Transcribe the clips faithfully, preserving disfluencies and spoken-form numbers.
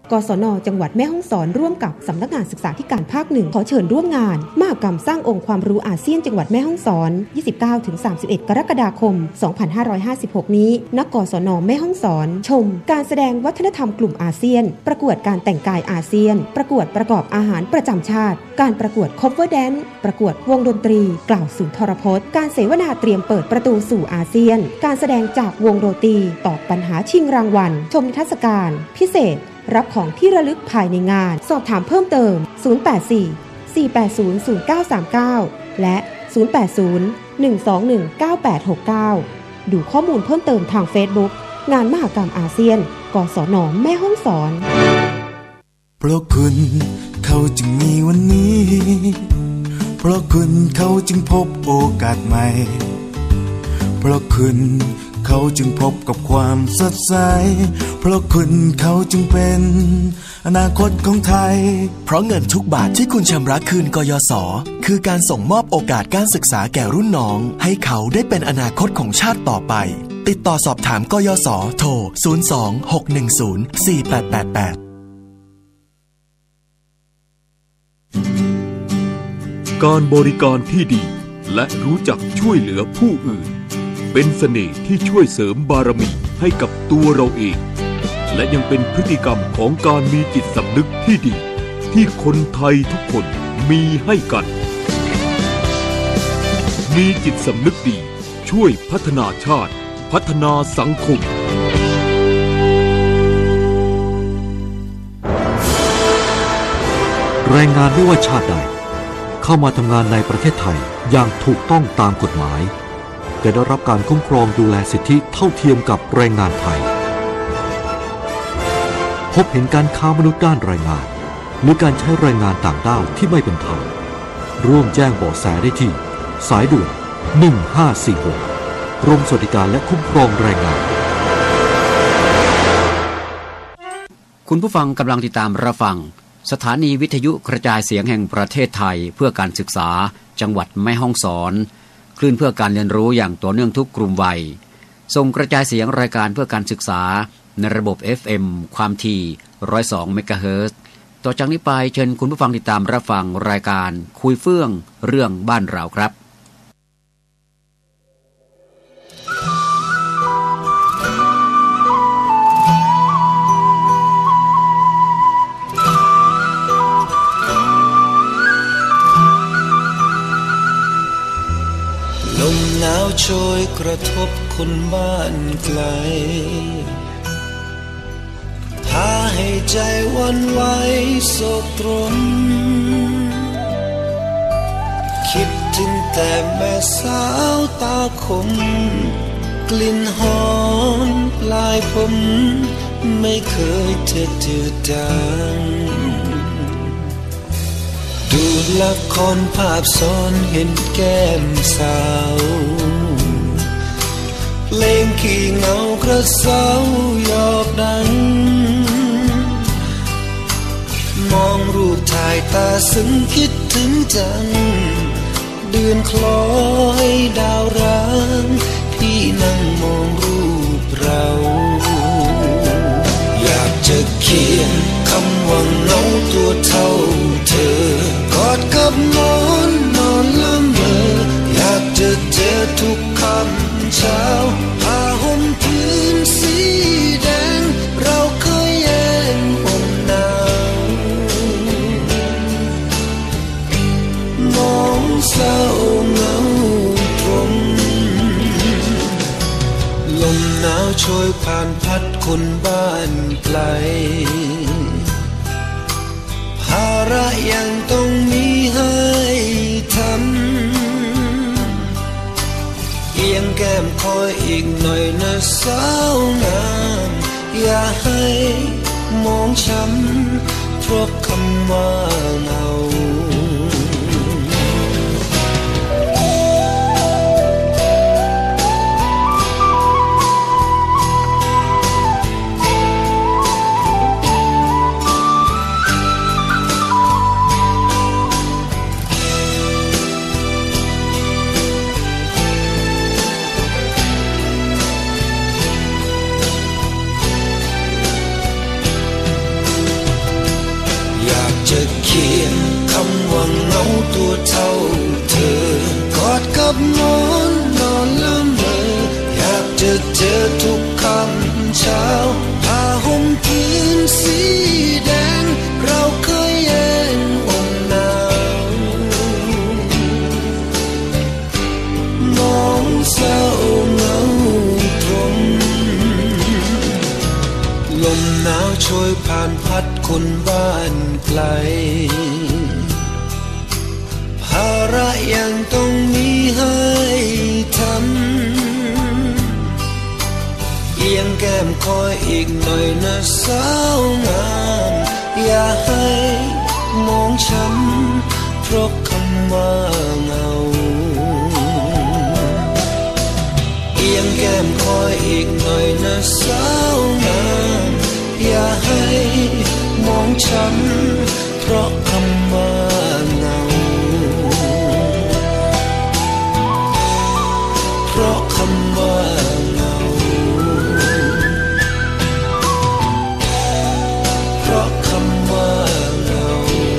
กศน.จังหวัดแม่ฮ่องสอนร่วมกับสำนักงานศึกษาธิการภาคหนึ่งขอเชิญร่วมงานมหกรรมสร้างองค์ความรู้อาเซียนจังหวัดแม่ฮ่องสอน ยี่สิบเก้าถึงสามสิบเอ็ด กรกฎาคม สองพันห้าร้อยห้าสิบหก นี้ณ กศน.แม่ฮ่องสอนชมการแสดงวัฒนธรรมกลุ่มอาเซียนประกวดการแต่งกายอาเซียนประกวดประกอบอาหารประจำชาติการประกวด Cover Dance ประกวดวงดนตรีกล่าวสุนทรพจน์การเสวนาเตรียมเปิดประตูสู่อาเซียนการแสดงจากวงโรตีตอบปัญหาชิงรางวัลชมนิทรรศการพิเศษรับของที่ระลึกภายในงานสอบถามเพิ่มเติมศูนย์ แปด สี่ สี่ แปด ศูนย์ ศูนย์ เก้า สาม เก้าและศูนย์ แปด ศูนย์ หนึ่ง สอง หนึ่ง เก้า แปด หก เก้าดูข้อมูลเพิ่มเติมทาง Facebook งานมหกรรมอาเซียนกศน.แม่ฮ่องสอนเพราะคุณเขาจึงมีวันนี้เพราะคุณเขาจึงพบโอกาสใหม่เพราะคุณเขาจึงพบกับความสดใสเพราะคุณเขาจึงเป็นอนาคตของไทยเพราะเงินทุกบาทที่คุณชำระคืนกยศ.คือการส่งมอบโอกาสการศึกษาแก่รุ่นน้องให้เขาได้เป็นอนาคตของชาติต่อไปติดต่อสอบถามกยศ.โทรศูนย์ สอง หก หนึ่ง ศูนย์ สี่ แปด แปด แปดการบริการที่ดีและรู้จักช่วยเหลือผู้อื่นเป็นเสน่ห์ที่ช่วยเสริมบารมีให้กับตัวเราเองและยังเป็นพฤติกรรมของการมีจิตสำนึกที่ดีที่คนไทยทุกคนมีให้กันมีจิตสำนึกดีช่วยพัฒนาชาติพัฒนาสังคมแรงงานไม่ว่าชาติใดเข้ามาทำงานในประเทศไทยอย่างถูกต้องตามกฎหมายจะได้รับการคุ้มครองดูแลสิทธิเท่าเทียมกับแรงงานไทยพบเห็นการค้ามนุษย์ด้านแรงงานหรือการใช้แรงงานต่างด้าวที่ไม่เป็นธรรมร่วมแจ้งเบาะแสได้ที่สายด่วนหนึ่งห้าสี่หกกรมสวัสดิการและคุ้มครองแรงงานคุณผู้ฟังกำลังติดตามรับฟังสถานีวิทยุกระจายเสียงแห่งประเทศไทยเพื่อการศึกษาจังหวัดแม่ฮ่องสอนคลื่นเพื่อการเรียนรู้อย่างต่อเนื่องทุกกลุ่มวัยส่งกระจายเสียงรายการเพื่อการศึกษาในระบบ เอฟ เอ็ม ความถี่หนึ่งร้อยสองเมกะเฮิรตซ์ต่อจากนี้ไปเชิญคุณผู้ฟังติดตามรับฟังรายการคุยเฟื่องเรื่องบ้านเราครับลมหนาวโชยกระทบคนบ้านไกลพาให้ใจวันไหวโศกตรมคิดถึงแต่แม่สาวตาคมกลิ่นหอมปลายผมไม่เคยเธอจืดจางดูละครภาพซ้อนเห็นแก้มสาวเพลงขี้เหงากระเซาหยอกดังมองรูปถ่ายตาซึ้งคิดถึงจังเดือนคล้อยดาวร้างพี่นั่งมองรูปเราอยากจะเขียนคำว่าเหงาตัวเท่าเธอกอดกับหมอนนอนละเมออยากจะเจอทุกคำเช้าผ้าห่มพื้นสีแดงเราเคยแย่งห่มหนาวมองเศร้าเหงาตรงลมหนาวโชยผ่านพัดคนบ้านไกลภาระยังต้องมีให้ทำเอียงแก้มคอยอีกหน่อยนะสาวงามอย่าให้มองช้ำเพราะคำว่าเหงาค่ำเช้าผ้าห่มผืนสีแดงเราเคยเย็นอกหนาวมองเศร้าเหงาตรงลมหนาวโชยผ่านพัดคนบ้านไกลภาระยังต้องมีให้ทำเอียงแก้มคอยอีกหน่อยนะสาวงามอย่าให้มองช้ำเพราะคำว่าเหงาเอียงแก้มคอยอีกหน่อยนะสาวงามอย่าให้มองช้ำเพราะคำว่าเหงาเพราะคำว่าเหงาเพราะคำว่าเหงา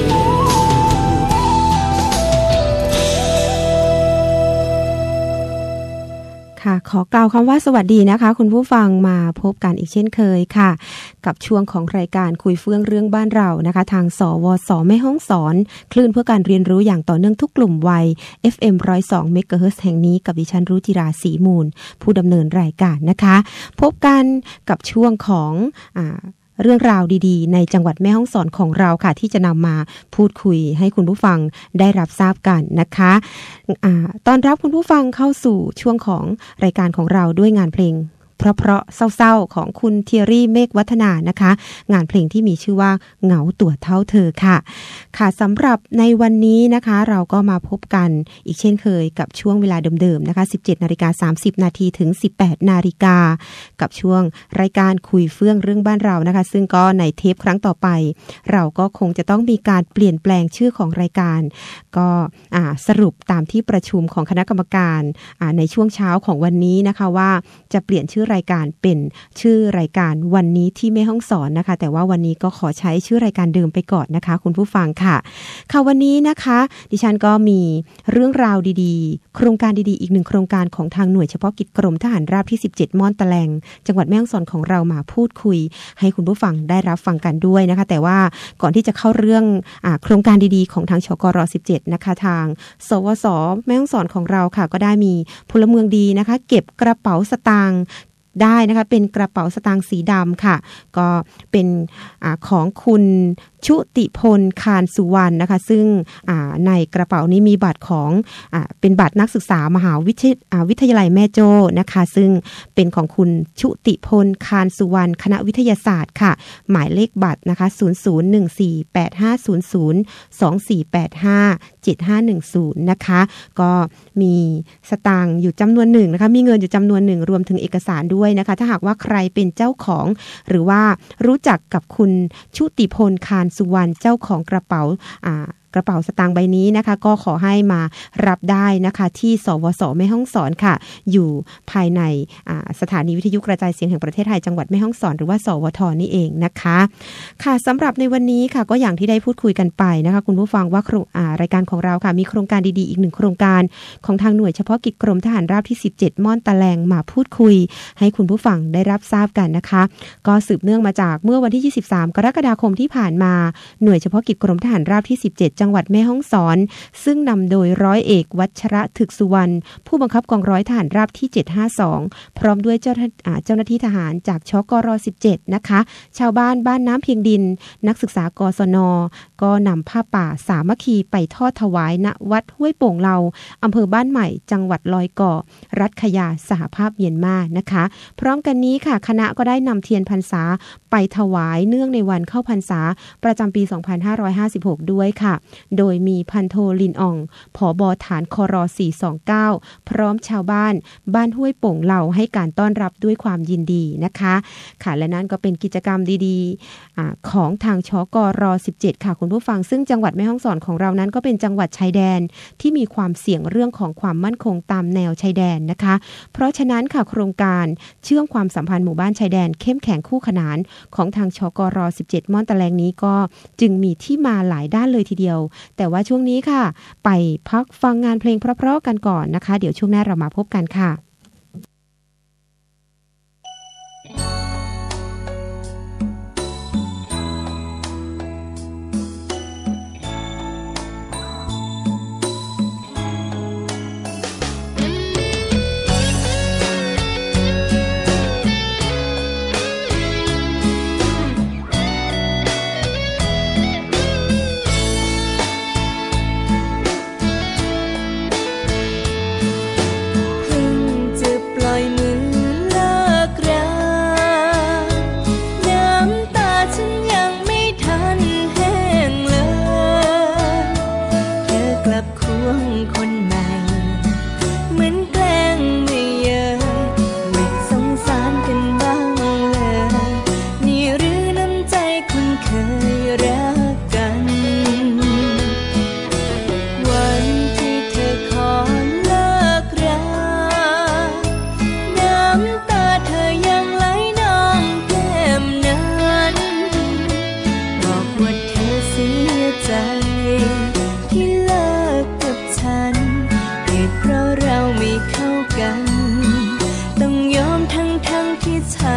ค่ะขอกล่าวคำว่าสวัสดีนะคะคุณผู้ฟังมาพบกันอีกเช่นเคยค่ะกับช่วงของรายการคุยเฟื่องเรื่องบ้านเรานะคะทางสวสแม่ฮ่องสอนคลื่นเพื่อการเรียนรู้อย่างต่อเนื่องทุกกลุ่มวัย เอฟ เอ็ม หนึ่งร้อยสอง เมกะเฮิรตซ์แห่งนี้กับดิฉันรุจิราศรีมูลผู้ดำเนินรายการนะคะพบกันกับช่วงของอ่าเรื่องราวดีๆในจังหวัดแม่ฮ่องสอนของเราค่ะที่จะนำมาพูดคุยให้คุณผู้ฟังได้รับทราบกันนะคะอ่าต้อนรับคุณผู้ฟังเข้าสู่ช่วงของรายการของเราด้วยงานเพลงเพราะๆเศร้าๆของคุณเทียรี่เมฆวัฒนานะคะงานเพลงที่มีชื่อว่าเหงาตัวเท่าเธอค่ะค่ะสำหรับในวันนี้นะคะเราก็มาพบกันอีกเช่นเคยกับช่วงเวลาเดิมๆนะคะ สิบเจ็ดนาฬิกาสามสิบนาทีถึง สิบแปดนาฬิกากับช่วงรายการคุยเฟื่องเรื่องบ้านเรานะคะซึ่งก็ในเทปครั้งต่อไปเราก็คงจะต้องมีการเปลี่ยนแปลงชื่อของรายการก็อ่าสรุปตามที่ประชุมของคณะกรรมการอ่าในช่วงเช้าของวันนี้นะคะว่าจะเปลี่ยนชื่อรายการเป็นชื่อรายการวันนี้ที่แม่ฮ่องสอนนะคะแต่ว่าวันนี้ก็ขอใช้ชื่อรายการเดิมไปก่อนนะคะคุณผู้ฟังค่ะค่ะวันนี้นะคะดิฉันก็มีเรื่องราวดีๆโครงการดีๆอีกหนึ่งโครงการของทางหน่วยเฉพาะกิจกรมทหารราบที่สิบเจ็ดม่อนตะแลงจังหวัดแม่ฮ่องสอนของเรามาพูดคุยให้คุณผู้ฟังได้รับฟังกันด้วยนะคะแต่ว่าก่อนที่จะเข้าเรื่องอ่าโครงการดีๆของทางชกรสิบเจ็ดนะคะทางสวสแม่ฮ่องสอนของเราค่ะก็ได้มีพลเมืองดีนะคะเก็บกระเป๋าสตางค์ได้นะคะเป็นกระเป๋าสตางค์สีดำค่ะก็เป็นอ่าของคุณชุติพลคานสุวรรณนะคะซึ่งอ่าในกระเป๋านี้มีบัตรของอ่าเป็นบัตรนักศึกษามหาวิทยอ่าวิทยาลัยแม่โจ้นะคะซึ่งเป็นของคุณชุติพลคานสุวรรณคณะวิทยาศาสตร์ค่ะหมายเลขบัตรนะคะศูนย์ ศูนย์ หนึ่ง สี่ แปด ห้า ศูนย์ ศูนย์ สอง สี่ แปด ห้า เจ็ด ห้า หนึ่ง ศูนย์นะคะก็มีสตางค์อยู่จำนวนหนึ่งนะคะมีเงินอยู่จำนวนหนึ่งรวมถึงเอกสารด้วยนะคะถ้าหากว่าใครเป็นเจ้าของหรือว่ารู้จักกับคุณชุติพลคานสุวรรณเจ้าของกระเป๋าอ่ากระเป๋าสตางค์ใบนี้นะคะก็ขอให้มารับได้นะคะที่สวสแม่ฮ่องสอนค่ะอยู่ภายในสถานีวิทยุกระจายเสียงแห่งประเทศไทยจังหวัดแม่ฮ่องสอนหรือว่าสวทนี่เองนะคะค่ะสำหรับในวันนี้ค่ะก็อย่างที่ได้พูดคุยกันไปนะคะคุณผู้ฟังว่ารายการของเราค่ะมีโครงการดีๆอีกหนึ่งโครงการของทางหน่วยเฉพาะกิจกรมทหารราบที่สิบเจ็ดม่อนตะแลงมาพูดคุยให้คุณผู้ฟังได้รับทราบกันนะคะก็สืบเนื่องมาจากเมื่อวันที่ยี่สิบสามกรกฎาคมที่ผ่านมาหน่วยเฉพาะกิจกรมทหารราบที่สิบเจ็ดจังหวัดแม่ฮ่องสอนซึ่งนำโดยร้อยเอกวัชระถึกสุวรรณผู้บังคับกองร้อยทหารราบที่เจ็ดห้าสองพร้อมด้วยเจ้าเจ้าหน้าที่ทหารจากชกรสิบเจ็ดนะคะชาวบ้านบ้านน้ำเพียงดินนักศึกษากศนก็นำผ้าป่าสามัคคีไปทอดถวายณวัดห้วยโป่งเลาอำเภอบ้านใหม่จังหวัดลอยก่อรัฐขยาสหภาพเมียนมานะคะพร้อมกันนี้ค่ะคณะก็ได้นำเทียนพรรษาไปถวายเนื่องในวันเข้าพรรษาประจำปีสองพันห้าร้อยห้าสิบหกด้วยค่ะโดยมีพันโทลินอ่องผบ.ฐานครสี่สองเก้าพร้อมชาวบ้านบ้านห้วยโป่งเหล่าให้การต้อนรับด้วยความยินดีนะคะค่ะและนั่นก็เป็นกิจกรรมดีๆอ่าของทางชกรสิบเจ็ดค่ะคุณผู้ฟังซึ่งจังหวัดแม่ฮ่องสอนของเรานั้นก็เป็นจังหวัดชายแดนที่มีความเสี่ยงเรื่องของความมั่นคงตามแนวชายแดนนะคะเพราะฉะนั้นค่ะโครงการเชื่อมความสัมพันธ์หมู่บ้านชายแดนเข้มแข็งคู่ขนานของทางชกรสิบเจ็ดม่อนตะแลงนี้ก็จึงมีที่มาหลายด้านเลยทีเดียวแต่ว่าช่วงนี้ค่ะไปพักฟังงานเพลงเพราะๆกันก่อนนะคะเดี๋ยวช่วงหน้าเรามาพบกันค่ะ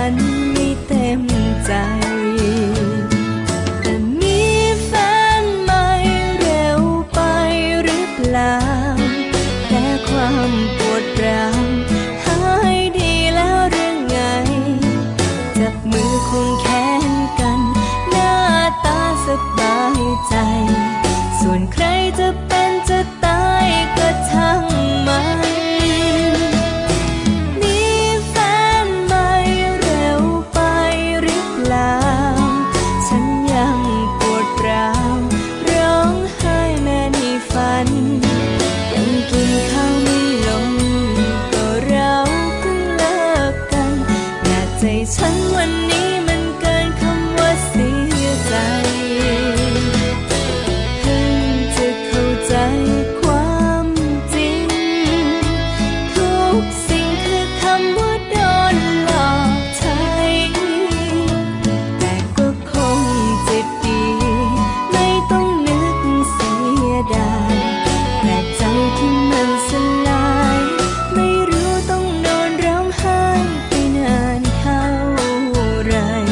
นไม่เต็มใจแต่มีแฟนใหม่เร็วไปหรือเปล่าแต่ความปวดร้าวหายดีแล้วหรือไงจับมือควงแขนกันหน้าตาสบายใจส่วนใครจะเป็นจะตายก็ช่างมันมีแฟนใหม่เร็วไปหรือเปล่าฉันยังปวดร้าวร้องไห้แม้ในฝันยังกินข้าวไม่ลงก็เราเพิ่งเลิกกันแต่ใจฉันวันนี้มันเกินคำว่าเสียใจความจริงทุกสิ่งคือคำว่าโดนหลอกใช้แต่ก็คงจะดีไม่ต้องนึกเสียดายแต่ใจที่มันสลายไม่รู้ต้องนอนร้องไห้ไปนานเท่าไร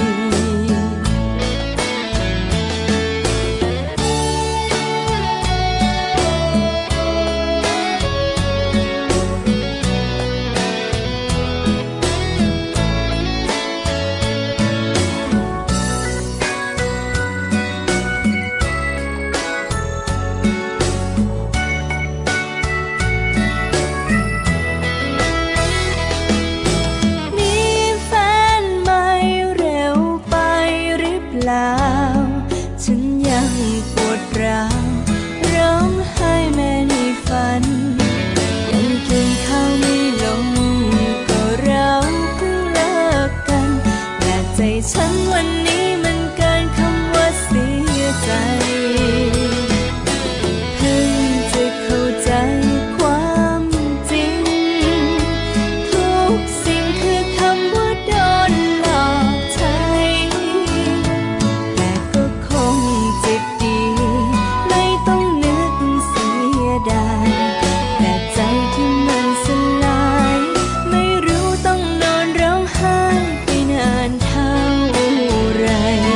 ฉันยังปวดร้าวร้องไห้แม้ในฝันยังกินข้าวไม่ลงก็เราเพิ่งเลิกกันแต่ใจฉันวันนี้มันเกินคำว่าเสียใจเพิ่งจะเข้าใจความจริงทุกสิ่งคือคำว่าโดนหลอกใช้จะดีไม่ต้องนึกเสียดายแต่ใจที่มันสลายไม่รู้ต้องนอนร้องไห้ไปนานเท่าไร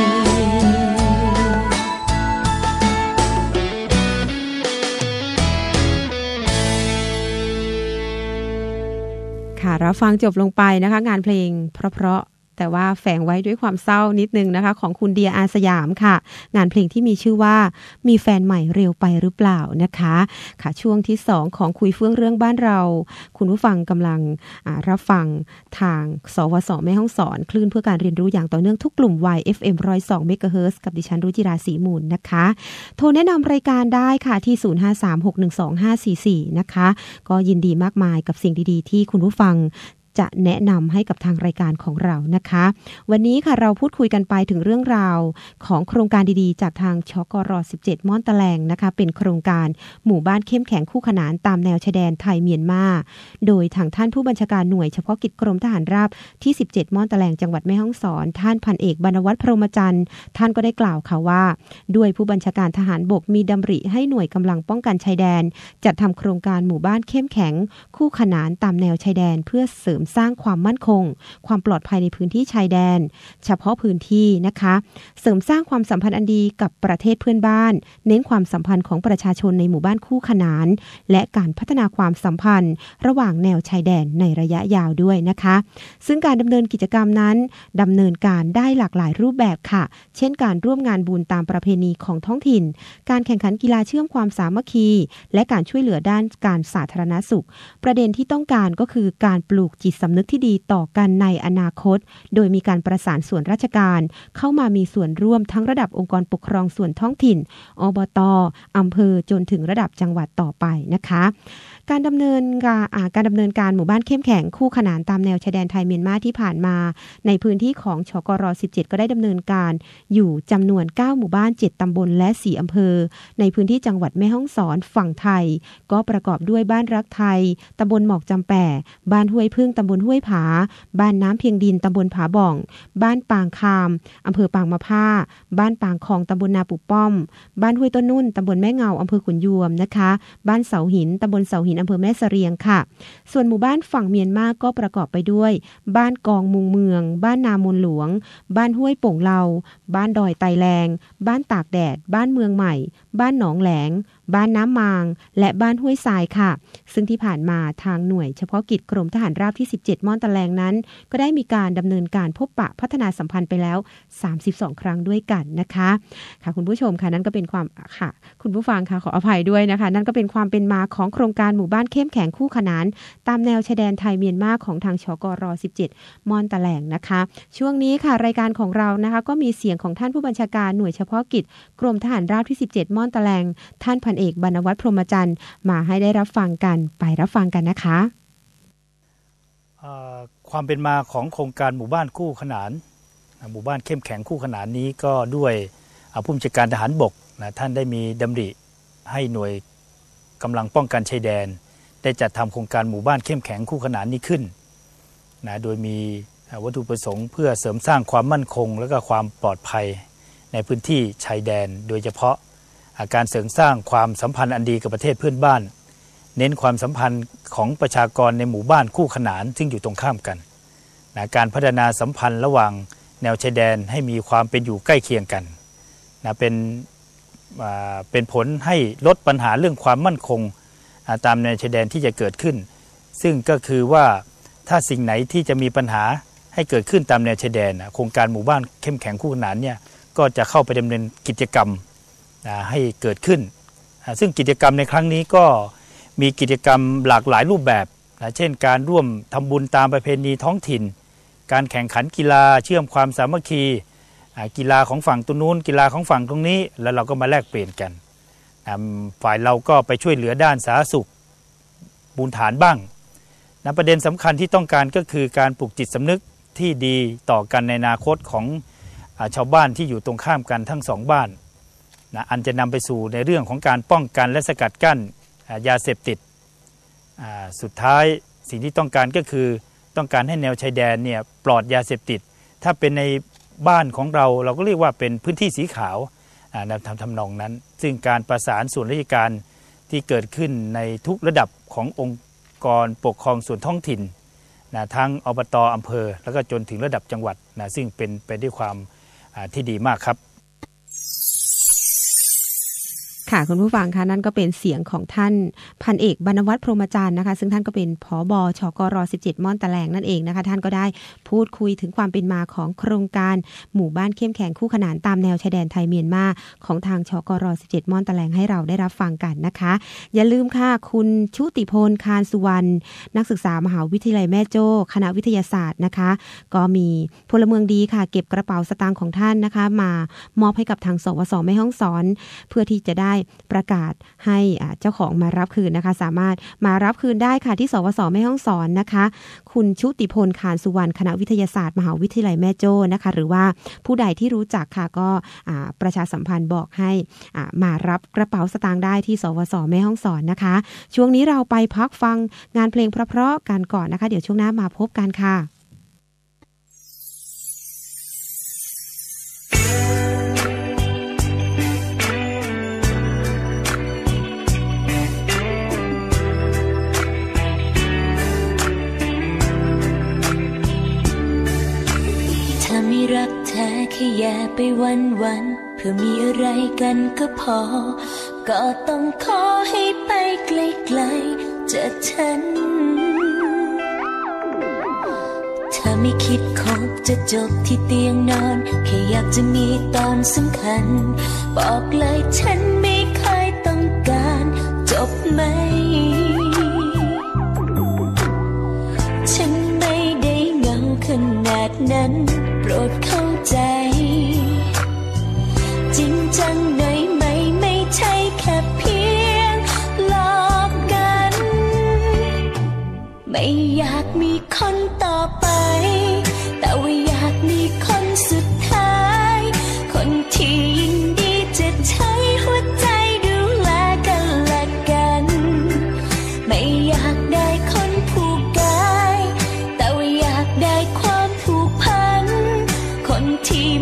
ค่ะรับฟังจบลงไปนะคะงานเพลงเพราะแต่ว่าแฝงไว้ด้วยความเศร้านิดนึงนะคะของคุณเดียอาสยามค่ะงานเพลงที่มีชื่อว่ามีแฟนใหม่เร็วไปหรือเปล่านะคะค่ะช่วงที่สองของคุยเฟื่องเรื่องบ้านเราคุณผู้ฟังกำลังรับฟังทางสวสแม่ฮ่องสอนคลื่นเพื่อการเรียนรู้อย่างต่อเนื่องทุกกลุ่มวัย เอฟ เอ็ม หนึ่งร้อยสอง เมกะเฮิรตซ์กับดิฉันรุจิราศรีมูลนะคะโทรแนะนำรายการได้ค่ะที่ศูนย์ ห้า สาม หก หนึ่ง สอง ห้า สี่ สี่นะคะก็ยินดีมากมายกับสิ่งดีๆที่คุณผู้ฟังจะแนะนำให้กับทางรายการของเรานะคะวันนี้ค่ะเราพูดคุยกันไปถึงเรื่องราวของโครงการดีๆจากทางชกรสิบเจ็ดม่อนตะแลงนะคะเป็นโครงการหมู่บ้านเข้มแข็งคู่ขนานตามแนวชายแดนไทยเมียนมาโดยทางท่านผู้บัญชาการหน่วยเฉพาะกิจกรมทหารราบที่สิบเจ็ดม่อนตะแลงจังหวัดแม่ฮ่องสอนท่านพันเอกบรรณวัฒน์พรหมจันทร์ท่านก็ได้กล่าวค่ะว่าด้วยผู้บัญชาการทหารบกมีดำริให้หน่วยกำลังป้องกันชายแดนจัดทำโครงการหมู่บ้านเข้มแข็งคู่ขนานตามแนวชายแดนเพื่อเสริมสร้างความมั่นคงความปลอดภัยในพื้นที่ชายแดนเฉพาะพื้นที่นะคะเสริมสร้างความสัมพันธ์อันดีกับประเทศเพื่อนบ้านเน้นความสัมพันธ์ของประชาชนในหมู่บ้านคู่ขนานและการพัฒนาความสัมพันธ์ระหว่างแนวชายแดนในระยะยาวด้วยนะคะซึ่งการดำเนินกิจกรรมนั้นดำเนินการได้หลากหลายรูปแบบค่ะเช่นการร่วมงานบุญตามประเพณีของท้องถิ่นการแข่งขันกีฬาเชื่อมความสามัคคีและการช่วยเหลือด้านการสาธารณสุขประเด็นที่ต้องการก็คือการปลูกจิตสำนึกที่ดีต่อกันในอนาคตโดยมีการประสานส่วนราชการเข้ามามีส่วนร่วมทั้งระดับองค์กรปกครองส่วนท้องถิ่นอบต.อำเภอจนถึงระดับจังหวัดต่อไปนะคะการดำเนินการการดำเนินการหมู่บ้านเข้มแข็งคู่ขนานตามแนวชายแดนไทยเมียนมาที่ผ่านมาในพื้นที่ของชกรสิบเจ็ดก็ได้ดำเนินการอยู่จำนวนเก้าหมู่บ้านเจ็ดตำบลและสี่อำเภอในพื้นที่จังหวัดแม่ฮ่องสอนฝั่งไทยก็ประกอบด้วยบ้านรักไทยตำบลหมอกจำแป่บ้านห้วยพึ่งตำบลห้วยผาบ้านน้ำเพียงดินตำบลผาบ่องบ้านปางคามอำเภอปางมะผ้าบ้านปางคองตำบลนาปุป้อมบ้านห้วยต้นนุ่นตำบลแม่เงาอำเภอขุนยวมนะคะบ้านเสาหินตำบลเสาหินนอำเภอแม่เสรียงค่ะส่วนหมู่บ้านฝั่งเมียนมาก็ประกอบไปด้วยบ้านกองมุงเมืองบ้านนามนหลวงบ้านห้วยโป่งเลาบ้านดอยไตแรงบ้านตากแดดบ้านเมืองใหม่บ้านหนองแหลงบ้านน้ำมางและบ้านห้วยทรายค่ะซึ่งที่ผ่านมาทางหน่วยเฉพาะกิจกรมทหารราบที่สิบเจ็ดม่อนตะแลงนั้นก็ได้มีการดำเนินการพบปะพัฒนาสัมพันธ์ไปแล้วสามสิบสองครั้งด้วยกันนะคะค่ะคุณผู้ชมค่ะนั่นก็เป็นความค่ะคุณผู้ฟังค่ะขออภัยด้วยนะคะนั่นก็เป็นความเป็นมาของโครงการหมู่บ้านเข้มแข็งคู่ขนานตามแนวชายแดนไทยเมียนมาของทางชกรสิบเจ็ดม่อนตะแลงนะคะช่วงนี้ค่ะรายการของเรานะคะก็มีเสียงของท่านผู้บัญชาการหน่วยเฉพาะกิจกรมทหารราบที่สิบเจ็ดม่อนตะแลงท่านพันเอกบรรณวัฒน์พรหมจันทร์มาให้ได้รับฟังกันไปรับฟังกันนะคะความเป็นมาของโครงการหมู่บ้านคู่ขนานหมู่บ้านเข้มแข็งคู่ขนานนี้ก็ด้วยผู้บัญชาการทหารบกนะท่านได้มีดำริให้หน่วยกำลังป้องกันชายแดนได้จัดทำโครงการหมู่บ้านเข้มแข็งคู่ขนานนี้ขึ้นนะโดยมีวัตถุประสงค์เพื่อเสริมสร้างความมั่นคงและก็ความปลอดภัยในพื้นที่ชายแดนโดยเฉพาะการเสริมสร้างความสัมพันธ์อันดีกับประเทศเพื่อนบ้านเน้นความสัมพันธ์ของประชากรในหมู่บ้านคู่ขนานซึ่งอยู่ตรงข้ามกันนะการพัฒนาสัมพันธ์ระหว่างแนวชายแดนให้มีความเป็นอยู่ใกล้เคียงกันนะเป็นเป็นผลให้ลดปัญหาเรื่องความมั่นคงตามแนวชายแดนที่จะเกิดขึ้นซึ่งก็คือว่าถ้าสิ่งไหนที่จะมีปัญหาให้เกิดขึ้นตามแนวชายแดนโครงการหมู่บ้านเข้มแข็งคู่ขนานเนี่ยก็จะเข้าไปดำเนินกิจกรรมให้เกิดขึ้นซึ่งกิจกรรมในครั้งนี้ก็มีกิจกรรมหลากหลายรูปแบบเช่นการร่วมทำบุญตามประเพณีท้องถิ่นการแข่งขันกีฬาเชื่อมความสามัคคีกีฬาของฝั่งตรงนู้นกีฬาของฝั่งตรงนี้แล้วเราก็มาแลกเปลี่ยนกันฝ่ายเราก็ไปช่วยเหลือด้านสาธารณสุขบูรฐานบ้างนะประเด็นสำคัญที่ต้องการก็คือการปลูกจิตสำนึกที่ดีต่อกันในอนาคตของชาวบ้านที่อยู่ตรงข้ามกันทั้งสองบ้านนะอันจะนำไปสู่ในเรื่องของการป้องกันและสกัดกั้นยาเสพติดสุดท้ายสิ่งที่ต้องการก็คือต้องการให้แนวชายแดนเนี่ยปลอดยาเสพติดถ้าเป็นในบ้านของเราเราก็เรียกว่าเป็นพื้นที่สีขาวทำทำนองนั้นซึ่งการประสานส่วนราชการที่เกิดขึ้นในทุกระดับขององค์กรปกครองส่วนท้องถิ่นนะทั้งอบต.อำเภอแล้วก็จนถึงระดับจังหวัดนะซึ่งเป็นไปด้วยความที่ดีมากครับค่ะคุณผู้ฟังคะนั่นก็เป็นเสียงของท่านพันเอกบรรณวัฒน์พรหมจันทร์นะคะซึ่งท่านก็เป็นผบ.ชกรสิบเจ็ดม่อนตะแลงนั่นเองนะคะท่านก็ได้พูดคุยถึงความเป็นมาของโครงการหมู่บ้านเข้มแข็งคู่ขนานตามแนวชายแดนไทยเมียนมาของทางชกรสิบเจ็ดม่อนตะแลงให้เราได้รับฟังกันนะคะอย่าลืมค่ะคุณชุติพลคานสุวรรณนักศึกษามหาวิทยาลัยแม่โจ้คณะวิทยาศาสตร์นะคะก็มีพลเมืองดีค่ะเก็บกระเป๋าสตางค์ของท่านนะคะมามอบให้กับทางสวส.แม่ฮ่องสอนเพื่อที่จะได้ประกาศให้เจ้าของมารับคืนนะคะสามารถมารับคืนได้ค่ะที่สวส.แม่ฮ่องสอนนะคะคุณชุติพลคานสุวรรณคณะวิทยาศาสตร์มหาวิทยาลัยแม่โจ้นะคะหรือว่าผู้ใดที่รู้จักค่ะก็ประชาสัมพันธ์บอกให้มารับกระเป๋าสตางค์ได้ที่สวส.แม่ฮ่องสอนนะคะช่วงนี้เราไปพักฟังงานเพลงเพราะๆกันก่อนนะคะเดี๋ยวช่วงหน้ามาพบกันค่ะไม่รักแท้แค่แย่ไปวันวันเพื่อมีอะไรกันก็พอก็ต้องขอให้ไปไกลๆจากฉันถ้าไม่คิดคบจะจบที่เตียงนอนแค่อยากจะมีตอนสำคัญบอกเลยฉันไม่เคยต้องการจบไหมฉันไม่ได้เหงาขนาดนั้นโปรดเข้าใจจริงจังหน่อยไหมไม่ใช่แค่เพียงหลอกกันไม่อยากมีคนต่อไปแต่ว่าอยากมีคนสุดท้ายคนที่ยินดีจะใช้หัวใจดูแลกันและกันไม่อยากได้คนผูกกายแต่ว่าอยากได้ความผูกพันคนที่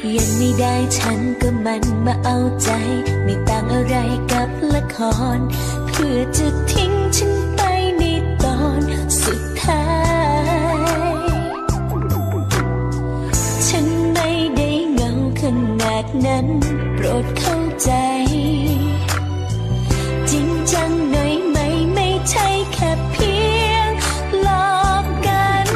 ยังไม่ได้ฉันก็มันมาเอาใจไม่ต่างอะไรกับละครเพื่อจะทิ้งฉันไปในตอนสุดท้ายฉันไม่ได้เหงาขนาดนั้นโปรดเข้าใจจริงจังหน่อยไหมไม่ใช่แค่เพียงหลอกกัน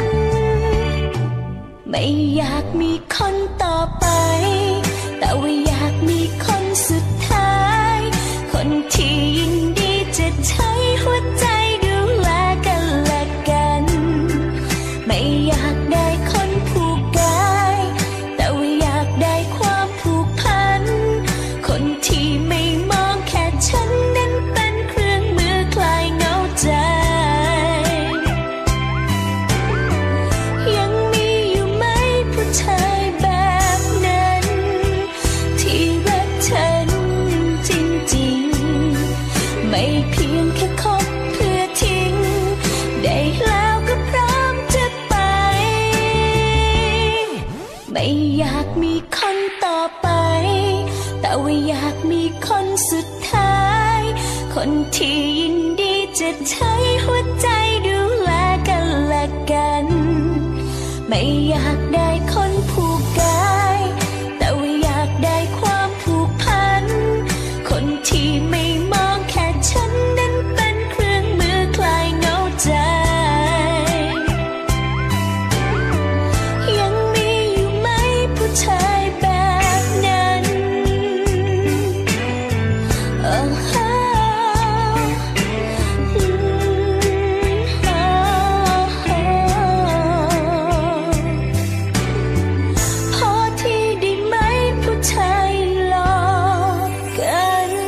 ไม่อยากมีคนต่อไปแต่ว่าอยากมีคนสุดท้ายคนที่ยินดีจะใช้หัวใจดูแลกันและกันไม่อยากได้คนผูกกายแต่ว่าอยากได้ความผูกพันคนที่ไม่มองแค่ฉันนั้นเป็นเครื่องมือคลายเหงาใจยังมีอยู่ไหมผู้ชายแบบนั้นที่รักฉันจริงๆไม่เพียงแค่คบเพื่อทิ้งได้แล้วก็พร้อมจะไปไม่อยากมีคนต่อไปแต่ว่าอยากมีคนสุดท้ายคนที่ยินดีจะใช้หัวใจดูแลกันและกันไม่อยากได้คนผูกกายแต่ว่าอยากได้ความผูกพันคนที่ไม่มองแค่ฉันนั้นเป็นเครื่องมือคลายเหงาใจยังมีอยู่ไหมผู้ชายแบบนั้นโอ้โหอืมโอ้โหพอที่ได้ไหมผู้ชายหลอกกัน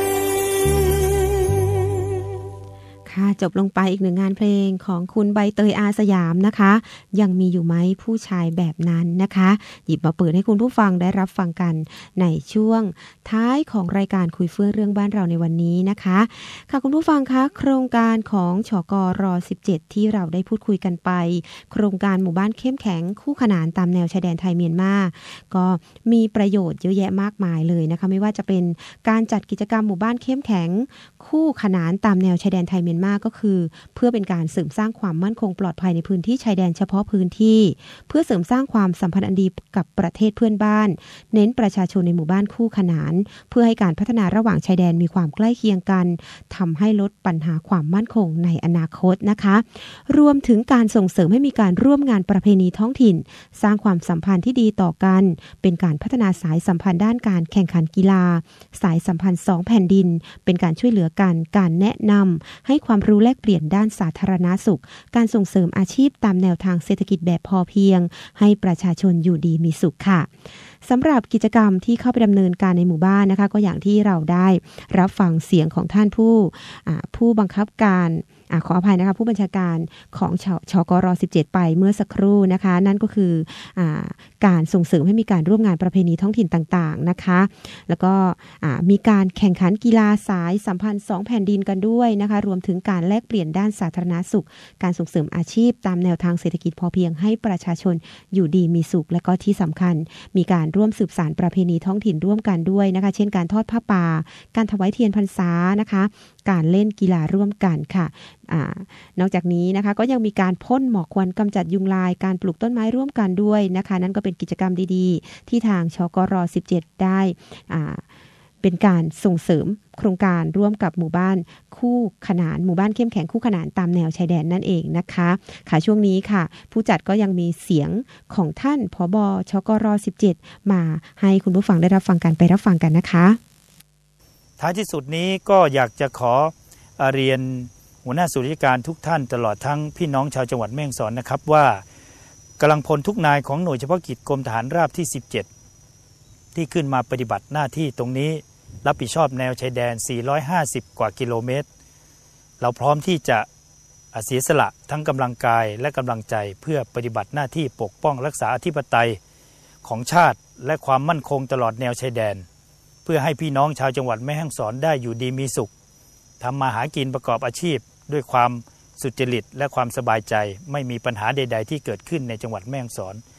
ค่ะจบลงไปอีกหนึ่งงานเพลงของคุณใบเตยอาสยามนะคะยังมีอยู่ไหมผู้ชายแบบนั้นนะคะหยิบมาเปิดให้คุณผู้ฟังได้รับฟังกันในช่วงท้ายของรายการคุยเฟื่องเรื่องบ้านเราในวันนี้นะคะค่ะคุณผู้ฟังคะโครงการของชกรสิบเจ็ดที่เราได้พูดคุยกันไปโครงการหมู่บ้านเข้มแข็งคู่ขนานตามแนวชายแดนไทยเมียนมาก็มีประโยชน์เยอะแยะมากมายเลยนะคะไม่ว่าจะเป็นการจัดกิจกรรมหมู่บ้านเข้มแข็งคู่ขนานตามแนวชายแดนไทยเมียนมาก็คือเพื่อเป็นการเสริมสร้างความมั่นคงปลอดภัยในพื้นที่ชายแดนเฉพาะพื้นที่เพื่อเสริมสร้างความสัมพันธ์อันดีกับประเทศเพื่อนบ้านเน้นประชาชนในหมู่บ้านคู่ขนานเพื่อให้การพัฒนาระหว่างชายแดนมีความใกล้เคียงกันทำให้ลดปัญหาความมั่นคงในอนาคตนะคะรวมถึงการส่งเสริมให้มีการร่วมงานประเพณีท้องถิ่นสร้างความสัมพันธ์ที่ดีต่อกันเป็นการพัฒนาสายสัมพันธ์ด้านการแข่งขันกีฬาสายสัมพันธ์สองแผ่นดินเป็นการช่วยเหลือกันการแนะนำให้ความรู้แลกเปลี่ยนด้านสาธารณสุขการส่งเสริมอาชีพตามแนวทางเศรษฐกิจแบบพอเพียงให้ประชาชนอยู่ดีมีสุขค่ะสำหรับกิจกรรมที่เข้าไปดำเนินการในหมู่บ้านนะคะก็อย่างที่เราได้รับฟังเสียงของท่านผู้ผู้บังคับการอขออภัยนะคะผู้บัญชาการของชชกรสิบเจ็ดไปเมื่อสักครู่นะคะนั่นก็คืออาการส่งเสริมให้มีการร่วมงานประเพณีท้องถิ่นต่างๆนะคะแล้วก็มีการแข่งขันกีฬาสายสัมพันธ์สองแผ่นดินกันด้วยนะคะรวมถึงการแลกเปลี่ยนด้านสาธารณสุขการส่งเสริมอาชีพตามแนวทางเศรษฐกิจพอเพียงให้ประชาชนอยู่ดีมีสุขและก็ที่สำคัญมีการร่วมสืบสานประเพณีท้องถิ่นร่วมกันด้วยนะคะเช่นการทอดผ้าป่าการถวายเทียนพรรษานะคะการเล่นกีฬาร่วมกันค่ะนอกจากนี้นะคะก็ยังมีการพ่นหมอกควันกำจัดยุงลายการปลูกต้นไม้ร่วมกันด้วยนะคะนั่นก็เป็นกิจกรรมดีๆที่ทางชกรสิบเจ็ดได้เป็นการส่งเสริมโครงการร่วมกับหมู่บ้านคู่ขนานหมู่บ้านเข้มแข็งคู่ขนานตามแนวชายแดนนั่นเองนะคะค่ะช่วงนี้ค่ะผู้จัดก็ยังมีเสียงของท่านผบ.ชกรสิบเจ็ดมาให้คุณผู้ฟังได้รับฟังกันไปรับฟังกันนะคะท้ายที่สุดนี้ก็อยากจะขอเรียนหัวหน้าส่วนราชการทุกท่านตลอดทั้งพี่น้องชาวจังหวัดแม่ฮ่องสอนนะครับว่ากำลังพลทุกนายของหน่วยเฉพาะกิจกรมทหารราบที่สิบเจ็ดที่ขึ้นมาปฏิบัติหน้าที่ตรงนี้รับผิดชอบแนวชายแดนสี่ร้อยห้าสิบกว่ากิโลเมตรเราพร้อมที่จะเสียสละทั้งกำลังกายและกำลังใจเพื่อปฏิบัติหน้าที่ปกป้องรักษาอธิปไตยของชาติและความมั่นคงตลอดแนวชายแดนเพื่อให้พี่น้องชาวจังหวัดแม่ฮ่องสอนได้อยู่ดีมีสุขทำมาหากินประกอบอาชีพด้วยความสุจริตและความสบายใจไม่มีปัญหาใดๆที่เกิดขึ้นในจังหวัดแม่ฮ่องสอน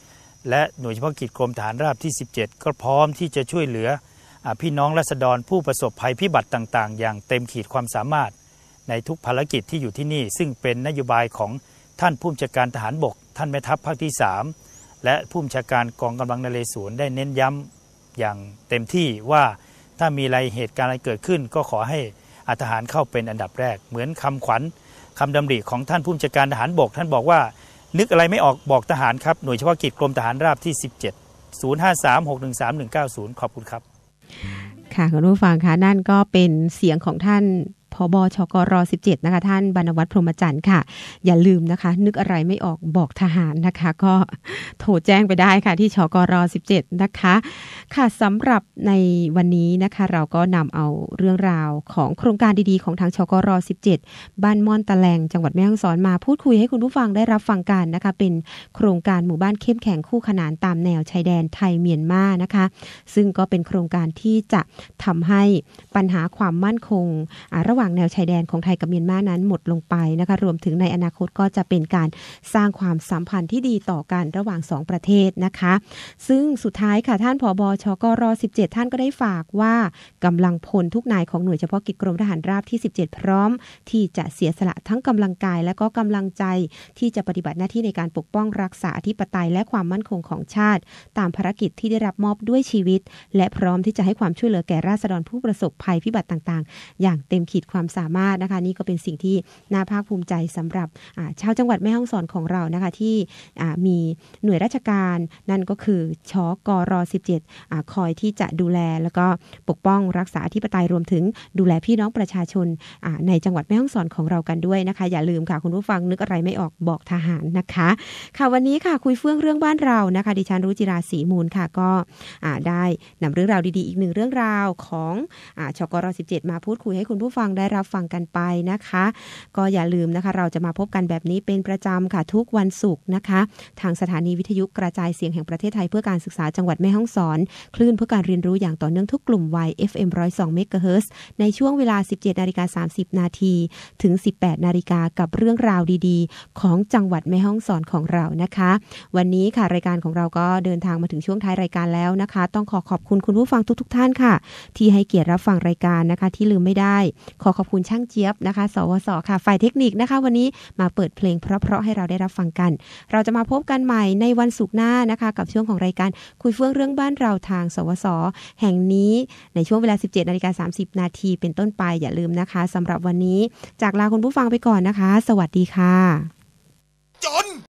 และหน่วยเฉพาะกิจกรมทหารราบที่สิบเจ็ดก็พร้อมที่จะช่วยเหลือพี่น้องราษฎรผู้ประสบภัยพิบัติต่างๆอย่างเต็มขีดความสามารถในทุกภารกิจที่อยู่ที่นี่ซึ่งเป็นนโยบายของท่านผู้บัญชาการทหารบกท่านแม่ทัพภาคที่สามและผู้บัญชาการกองกำลังนเรศวรได้เน้นย้ำอย่างเต็มที่ว่าถ้ามีอะไรเหตุการณ์อะไรเกิดขึ้นก็ขอให้ทหารเข้าเป็นอันดับแรกเหมือนคำขวัญคำดำริของท่านผู้บัญชาการทหารบกท่านบอกว่านึกอะไรไม่ออกบอกทหารครับหน่วยเฉพาะกิจกรมทหารราบที่สิบเจ็ด ศูนย์ ห้า สาม หก หนึ่ง สาม หนึ่ง เก้า ศูนย์ขอบคุณครับค่ะคุณผู้ฟังคะนั่นก็เป็นเสียงของท่านผบชกรสิบเจ็ดนะคะท่านบรรณวัฒน์พรหมจันทร์ค่ะอย่าลืมนะคะนึกอะไรไม่ออกบอกทหารนะคะก็โทรแจ้งไปได้ค่ะที่ชกรสิบเจ็ดนะคะค่ะสำหรับในวันนี้นะคะเราก็นำเอาเรื่องราวของโครงการดีๆของทางชกรสิบเจ็ดบ้านม่อนตะแลงจังหวัดแม่ฮ่องสอนมาพูดคุยให้คุณผู้ฟังได้รับฟังกันนะคะเป็นโครงการหมู่บ้านเข้มแข็งคู่ขนานตามแนวชายแดนไทยเมียนมานะคะซึ่งก็เป็นโครงการที่จะทำให้ปัญหาความมั่นคงระหว่างแนวชายแดนของไทยกับเมียนมานั้นหมดลงไปนะคะรวมถึงในอนาคตก็จะเป็นการสร้างความสัมพันธ์ที่ดีต่อกันระหว่างสองประเทศนะคะซึ่งสุดท้ายค่ะท่านผบชกรสิบเจ็ดท่านก็ได้ฝากว่ากำลังพลทุกนายของหน่วยเฉพาะกิจกรมทหารราบที่สิบเจ็ดพร้อมที่จะเสียสละทั้งกำลังกายและก็กำลังใจที่จะปฏิบัติหน้าที่ในการปกป้องรักษาอธิปไตยและความมั่นคงของชาติตามภารกิจที่ได้รับมอบด้วยชีวิตและพร้อมที่จะให้ความช่วยเหลือแก่ราษฎรผู้ประสบภัยพิบัติต่างๆอย่างเต็มขีดความสามารถนะคะนี่ก็เป็นสิ่งที่น่าภาคภูมิใจสำหรับชาวจังหวัดแม่ฮ่องสอนของเรานะคะที่มีหน่วยราชการนั่นก็คือชกรสิบเจ็ดคอยที่จะดูแลแล้วก็ปกป้องรักษาอธิปไตยรวมถึงดูแลพี่น้องประชาชนในจังหวัดแม่ฮ่องสอนของเรากันด้วยนะคะอย่าลืมค่ะคุณผู้ฟังนึกอะไรไม่ออกบอกทหารนะคะค่ะวันนี้ค่ะคุยเฟื่องเรื่องบ้านเรานะคะดิฉันรุจิราศรีมูลค่ะก็ได้นำเรื่องราวดีๆอีกหนึ่งเรื่องราวของชกรสิบเจ็ดมาพูดคุยให้คุณผู้ฟังได้รับฟังกันไปนะคะก็อย่าลืมนะคะเราจะมาพบกันแบบนี้เป็นประจำค่ะทุกวันศุกร์นะคะทางสถานีวิทยุกระจายเสียงแห่งประเทศไทยเพื่อการศึกษาจังหวัดแม่ฮ่องสอนคลื่นเพื่อการเรียนรู้อย่างต่อเนื่องทุกกลุ่มวัย เอฟ เอ็ม หนึ่งร้อยสอง เมกะเฮิรตซ์ในช่วงเวลา สิบเจ็ดนาฬิกาสามสิบ นาทีถึง สิบแปดนาฬิกากับเรื่องราวดีๆของจังหวัดแม่ฮ่องสอนของเรานะคะวันนี้ค่ะรายการของเราก็เดินทางมาถึงช่วงท้ายรายการแล้วนะคะต้องขอขอบคุณคุณผู้ฟังทุกๆท่านค่ะที่ให้เกียรติรับฟังรายการนะคะที่ลืมไม่ได้ขอขอบคุณช่างเจี๊ยบนะคะสวสค่ะฝ่ายเทคนิคนะคะวันนี้มาเปิดเพลงเพราะๆให้เราได้รับฟังกันเราจะมาพบกันใหม่ในวันศุกร์หน้านะคะกับช่วงของรายการคุยเฟื่องเรื่องบ้านเราทางสวสแห่งนี้ในช่วงเวลา สิบเจ็ดนาฬิกาสามสิบ นาทีเป็นต้นไปอย่าลืมนะคะสำหรับวันนี้จากลาคุณผู้ฟังไปก่อนนะคะสวัสดีค่ะ